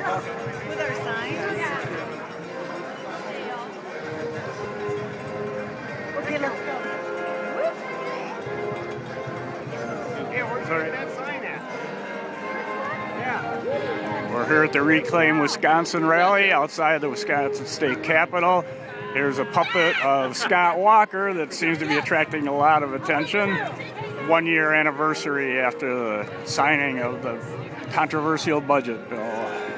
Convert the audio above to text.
With our signs? Yeah. Okay, let's go. Yeah, where's that sign at? Yeah. We're here at the Reclaim Wisconsin rally outside the Wisconsin State Capitol. Here's a puppet of Scott Walker that seems to be attracting a lot of attention. 1 year anniversary after the signing of the controversial budget bill.